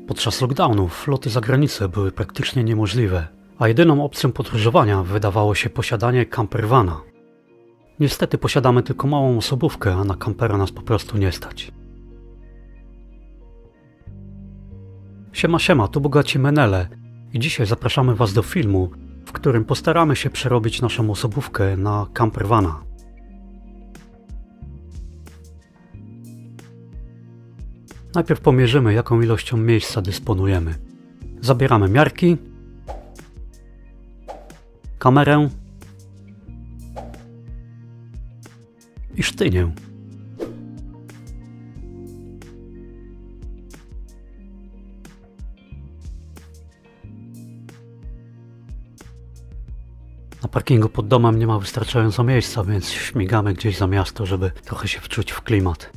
Podczas lockdownów loty za granicę były praktycznie niemożliwe, a jedyną opcją podróżowania wydawało się posiadanie campervana. Niestety posiadamy tylko małą osobówkę, a na kampera nas po prostu nie stać. Siema, tu Bogaci Menele i dzisiaj zapraszamy Was do filmu, w którym postaramy się przerobić naszą osobówkę na campervana. Najpierw pomierzymy, jaką ilością miejsca dysponujemy. Zabieramy miarki, kamerę i sztynię. Na parkingu pod domem nie ma wystarczająco miejsca, więc śmigamy gdzieś za miasto, żeby trochę się wczuć w klimat.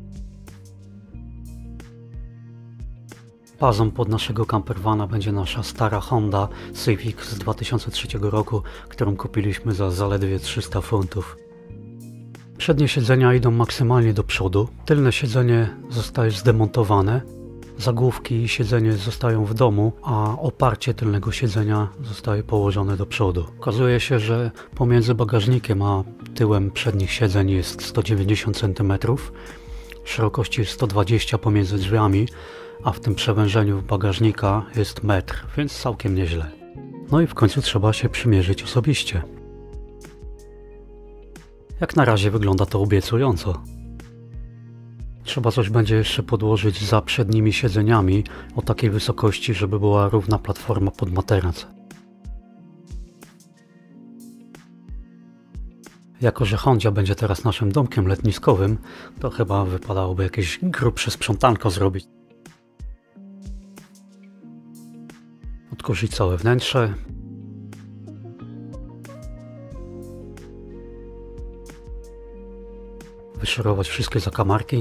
Bazą pod naszego campervana będzie nasza stara Honda Civic z 2003 roku, którą kupiliśmy za zaledwie 300 funtów. Przednie siedzenia idą maksymalnie do przodu, tylne siedzenie zostaje zdemontowane, zagłówki i siedzenie zostają w domu, a oparcie tylnego siedzenia zostaje położone do przodu. Okazuje się, że pomiędzy bagażnikiem a tyłem przednich siedzeń jest 190 cm, szerokości jest 120 pomiędzy drzwiami, a w tym przewężeniu bagażnika jest metr, więc całkiem nieźle. No i w końcu trzeba się przymierzyć osobiście. Jak na razie wygląda to obiecująco. Trzeba coś będzie jeszcze podłożyć za przednimi siedzeniami o takiej wysokości, żeby była równa platforma pod materac. Jako że Hondzia będzie teraz naszym domkiem letniskowym, to chyba wypadałoby jakieś grubsze sprzątanko zrobić. Odkurzyć całe wnętrze. Wyszorować wszystkie zakamarki.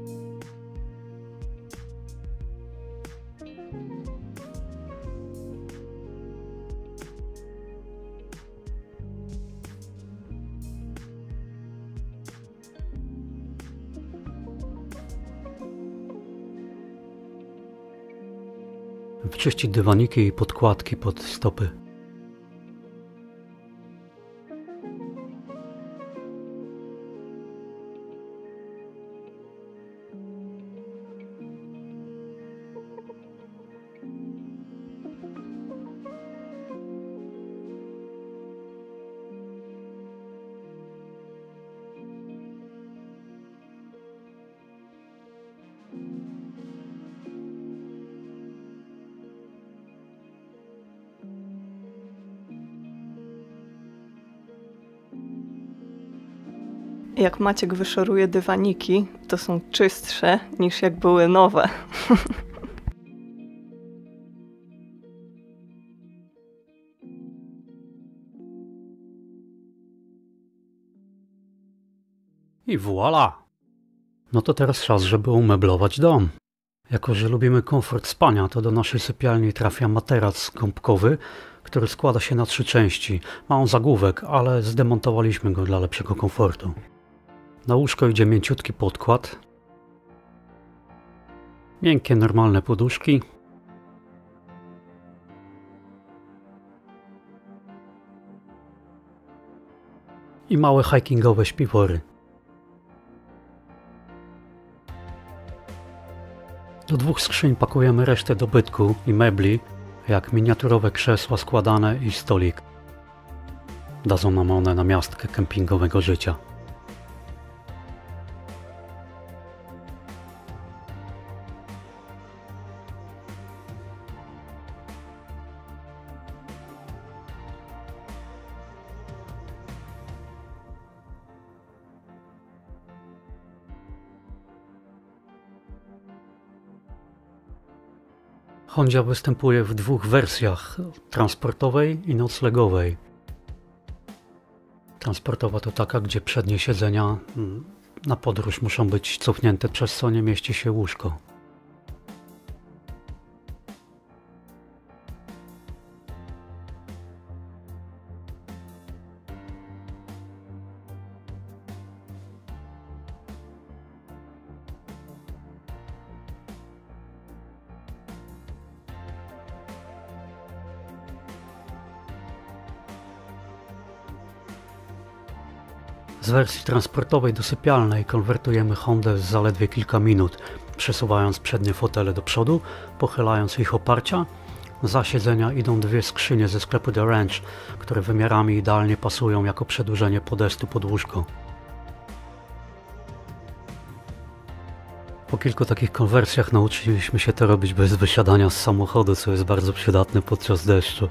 Wyczyścić dywaniki i podkładki pod stopy. Jak Maciek wyszoruje dywaniki, to są czystsze niż jak były nowe. I voilà! No to teraz czas, żeby umeblować dom. Jako że lubimy komfort spania, to do naszej sypialni trafia materac gąbkowy, który składa się na 3 części. Ma on zagłówek, ale zdemontowaliśmy go dla lepszego komfortu. Na łóżko idzie mięciutki podkład, miękkie, normalne poduszki i małe hikingowe śpiwory. Do 2 skrzyń pakujemy resztę dobytku i mebli, jak miniaturowe krzesła składane i stolik. Dadzą nam one namiastkę kempingowego życia. Hondzia występuje w 2 wersjach, transportowej i noclegowej. Transportowa to taka, gdzie przednie siedzenia na podróż muszą być cofnięte, przez co nie mieści się łóżko. Z wersji transportowej do sypialnej konwertujemy Hondę z zaledwie kilka minut, przesuwając przednie fotele do przodu, pochylając ich oparcia. Za siedzenia idą dwie skrzynie ze sklepu The Ranch, które wymiarami idealnie pasują jako przedłużenie podestu pod łóżko. Po kilku takich konwersjach nauczyliśmy się to robić bez wysiadania z samochodu, co jest bardzo przydatne podczas deszczu.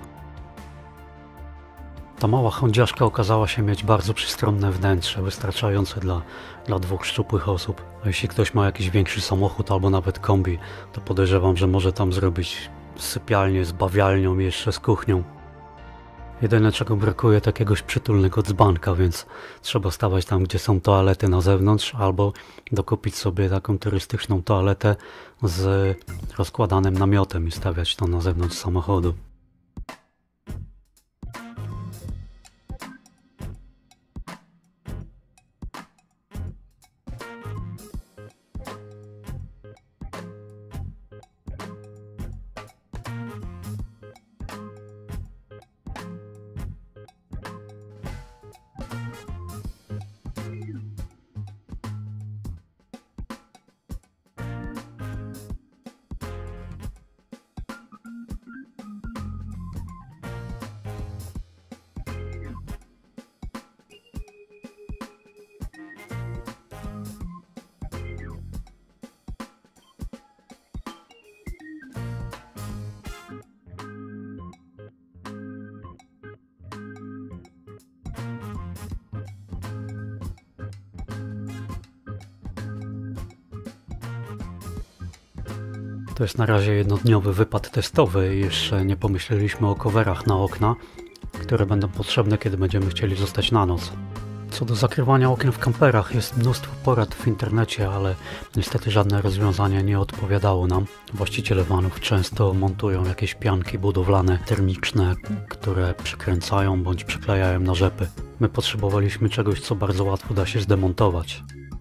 Ta mała hondziaszka okazała się mieć bardzo przystronne wnętrze, wystarczające dla dwóch szczupłych osób. A jeśli ktoś ma jakiś większy samochód albo nawet kombi, to podejrzewam, że może tam zrobić sypialnię z bawialnią i jeszcze z kuchnią. Jedyne czego brakuje to jakiegoś przytulnego dzbanka, więc trzeba stawać tam, gdzie są toalety na zewnątrz, albo dokupić sobie taką turystyczną toaletę z rozkładanym namiotem i stawiać to na zewnątrz samochodu. To jest na razie jednodniowy wypad testowy i jeszcze nie pomyśleliśmy o coverach na okna, które będą potrzebne, kiedy będziemy chcieli zostać na noc. Co do zakrywania okien w kamperach, jest mnóstwo porad w internecie, ale niestety żadne rozwiązanie nie odpowiadało nam. Właściciele vanów często montują jakieś pianki budowlane termiczne, które przykręcają bądź przyklejają na rzepy. My potrzebowaliśmy czegoś, co bardzo łatwo da się zdemontować.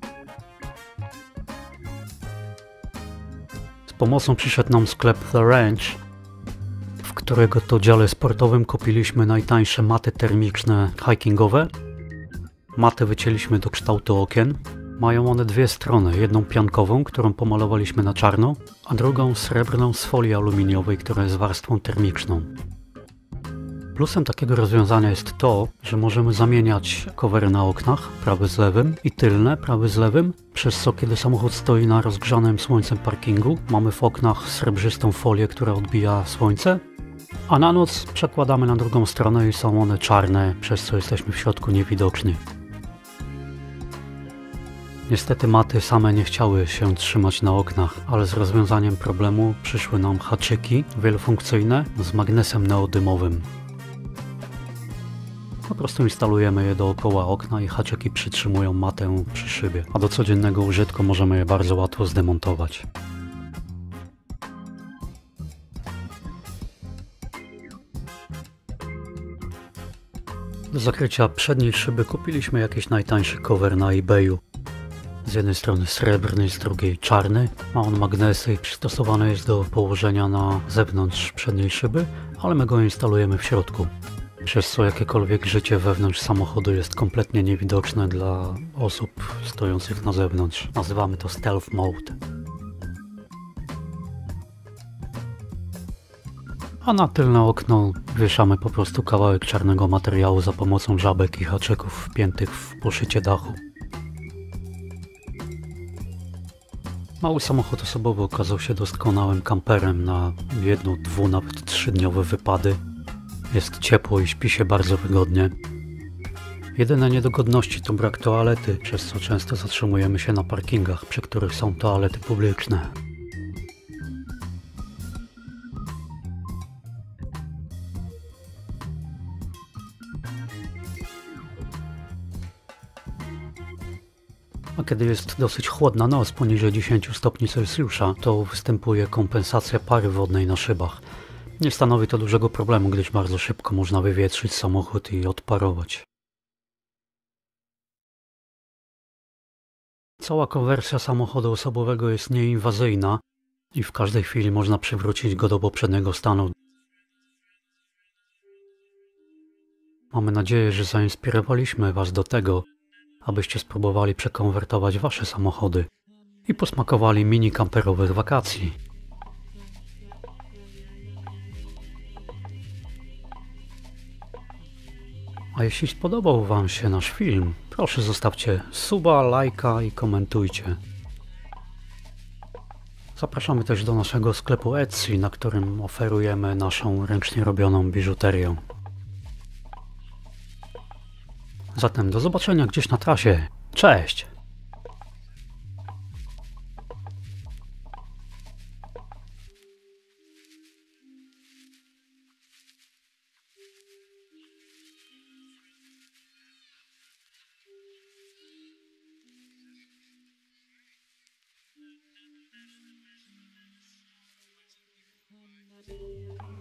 Z pomocą przyszedł nam sklep The Ranch, w którego to dziale sportowym kupiliśmy najtańsze maty termiczne hikingowe. Maty wycięliśmy do kształtu okien. Mają one dwie strony, jedną piankową, którą pomalowaliśmy na czarno, a drugą srebrną z folii aluminiowej, która jest warstwą termiczną. Plusem takiego rozwiązania jest to, że możemy zamieniać covery na oknach, prawy z lewym i tylne, prawy z lewym, przez co kiedy samochód stoi na rozgrzanym słońcem parkingu, mamy w oknach srebrzystą folię, która odbija słońce, a na noc przekładamy na drugą stronę i są one czarne, przez co jesteśmy w środku niewidoczni. Niestety maty same nie chciały się trzymać na oknach, ale z rozwiązaniem problemu przyszły nam haczyki wielofunkcyjne z magnesem neodymowym. Po prostu instalujemy je dookoła okna i haczyki przytrzymują matę przy szybie, a do codziennego użytku możemy je bardzo łatwo zdemontować. Do zakrycia przedniej szyby kupiliśmy jakiś najtańszy cover na eBayu. Z jednej strony srebrny, z drugiej czarny. Ma on magnesy i przystosowany jest do położenia na zewnątrz przedniej szyby, ale my go instalujemy w środku. Przez co jakiekolwiek życie wewnątrz samochodu jest kompletnie niewidoczne dla osób stojących na zewnątrz. Nazywamy to Stealth Mode. A na tylne okno wieszamy po prostu kawałek czarnego materiału za pomocą żabek i haczyków wpiętych w poszycie dachu. Mały samochód osobowy okazał się doskonałym kamperem na jedno, dwu, nawet 3-dniowe wypady. Jest ciepło i śpi się bardzo wygodnie. Jedyne niedogodności to brak toalety, przez co często zatrzymujemy się na parkingach, przy których są toalety publiczne. A kiedy jest dosyć chłodna noc, poniżej 10 stopni Celsjusza, to występuje kompensacja pary wodnej na szybach. Nie stanowi to dużego problemu, gdyż bardzo szybko można wywietrzyć samochód i odparować. Cała konwersja samochodu osobowego jest nieinwazyjna i w każdej chwili można przywrócić go do poprzedniego stanu. Mamy nadzieję, że zainspirowaliśmy Was do tego, abyście spróbowali przekonwertować wasze samochody i posmakowali mini kamperowych wakacji. A jeśli spodobał wam się nasz film, proszę zostawcie suba, lajka i komentujcie. Zapraszamy też do naszego sklepu Etsy, na którym oferujemy naszą ręcznie robioną biżuterię. Zatem do zobaczenia gdzieś na trasie. Cześć! Thank you.